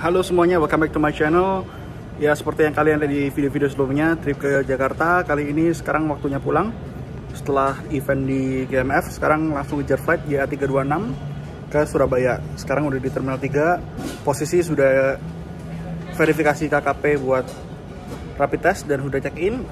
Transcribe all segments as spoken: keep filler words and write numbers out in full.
Halo semuanya, welcome back to my channel. Ya seperti yang kalian lihat di video-video sebelumnya, trip ke Jakarta. Kali ini sekarang waktunya pulang. Setelah event di G M F, sekarang langsung ngejar flight J A tiga dua enam ke Surabaya. Sekarang udah di Terminal tiga, posisi sudah verifikasi K K P buat rapid test dan udah check in.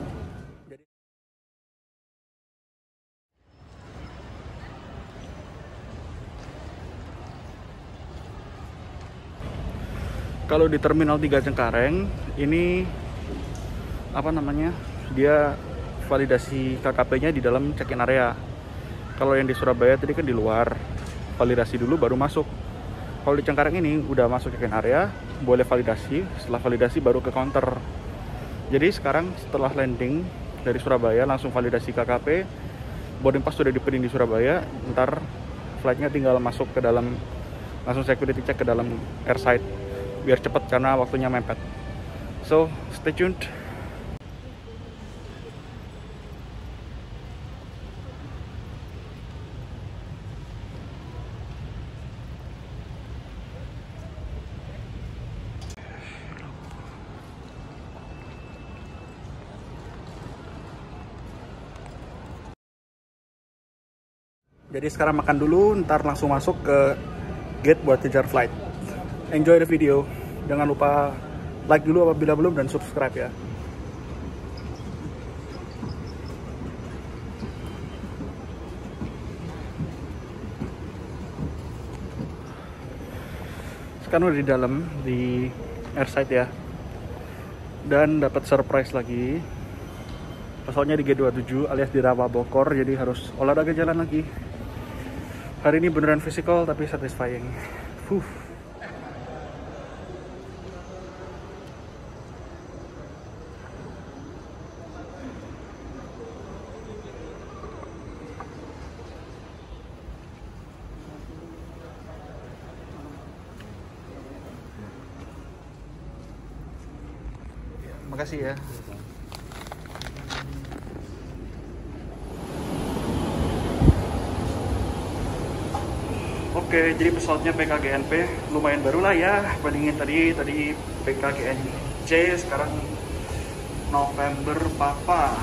Kalau di Terminal tiga Cengkareng ini apa namanya, dia validasi K K P-nya di dalam check-in area. Kalau yang di Surabaya tadi kan di luar, validasi dulu baru masuk. Kalau di Cengkareng ini udah masuk check-in area, boleh validasi, setelah validasi baru ke counter. Jadi sekarang setelah landing dari Surabaya langsung validasi K K P, boarding pass sudah di-print di Surabaya, ntar flightnya tinggal masuk ke dalam, langsung security check ke dalam airside biar cepat karena waktunya mepet. So stay tuned. Jadi sekarang makan dulu, ntar langsung masuk ke gate buat kejar flight. Enjoy the video. Jangan lupa like dulu apabila belum dan subscribe ya. Sekarang udah di dalam di airside ya. Dan dapat surprise lagi. Pesawatnya di G dua puluh tujuh alias di Rawa Bogor, jadi harus olahraga jalan lagi. Hari ini beneran physical tapi satisfying. Fuh. Makasih ya. Oke, jadi pesawatnya P K G N P lumayan baru lah ya. Bandingin tadi, tadi P K G N C, sekarang November Papa.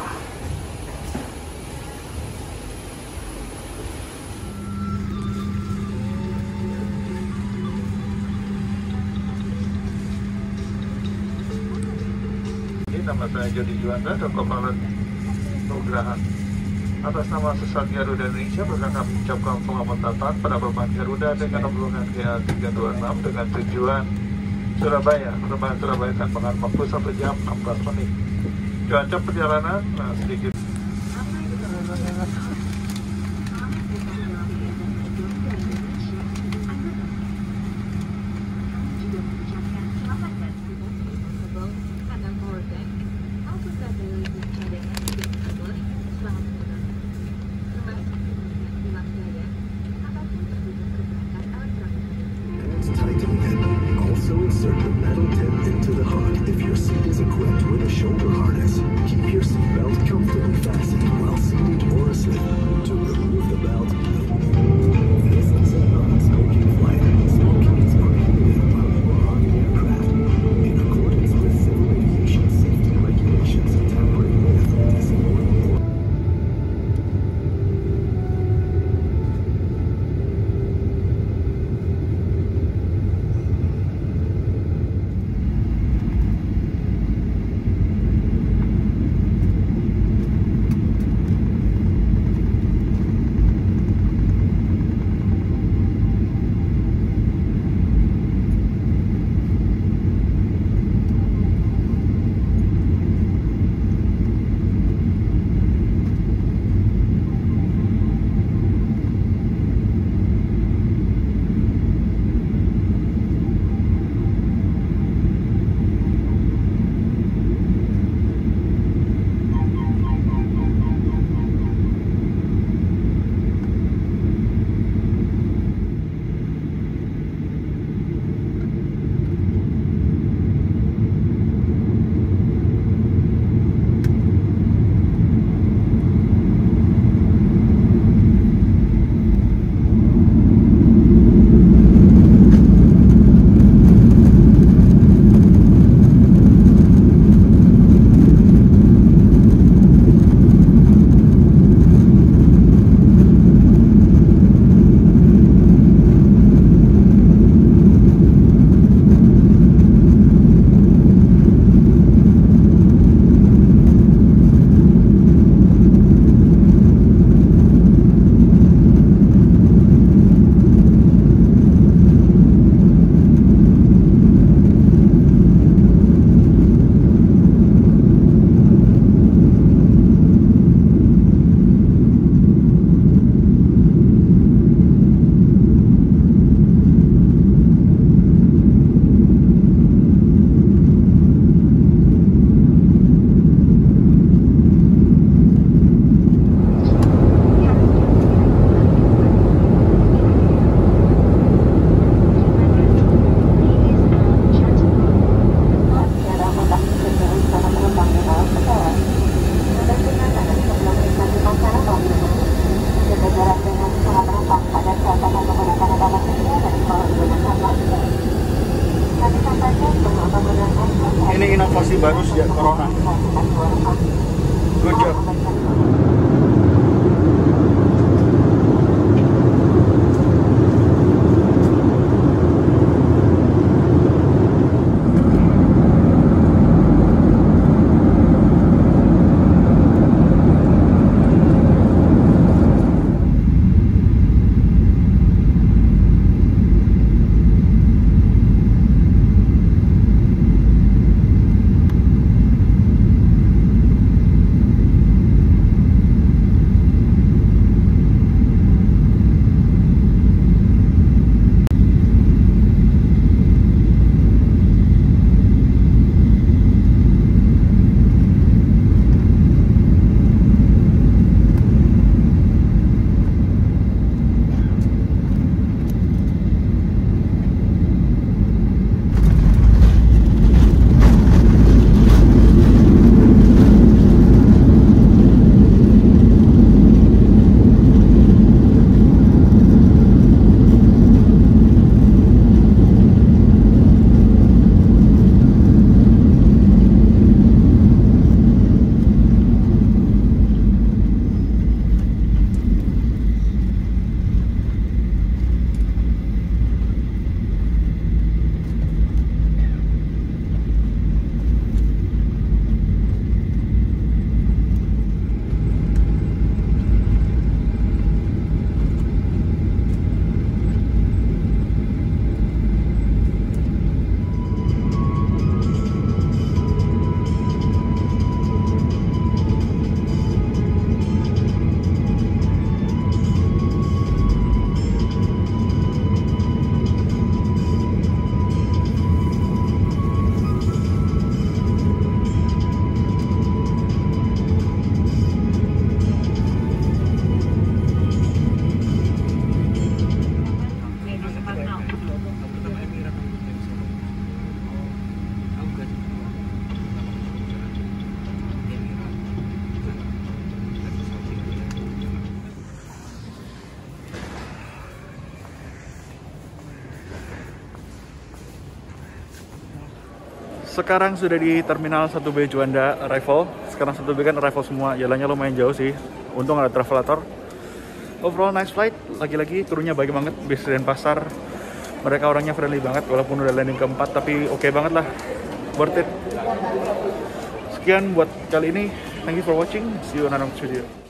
Nama saya Jody Juanda dan Kopilot Nugraha. Atas nama Sesat Garuda Indonesia berkata mengucapkan selamat datang pada penerbangan Garuda dengan rombongan G A tiga dua enam dengan tujuan Surabaya. Penerbangan Surabaya akan mengakan waktu satu jam enam belas menit. Cuaca perjalanan nah, sedikit. Insert the metal tip into the hook. If your seat is equipped with a shoulder harness, keep your seatbelt comfortably fastened while seated or asleep. baru sejak corona. Good job. Sekarang sudah di Terminal satu B Juanda arrival. Sekarang satu B kan arrival semua, jalannya lumayan jauh sih. Untung ada travelator. Overall nice flight. Lagi-lagi turunnya baik banget. Bis Denpasar, mereka orangnya friendly banget. Walaupun udah landing keempat, tapi oke okay banget lah. Worth it. Sekian buat kali ini. Thank you for watching. See you on another video.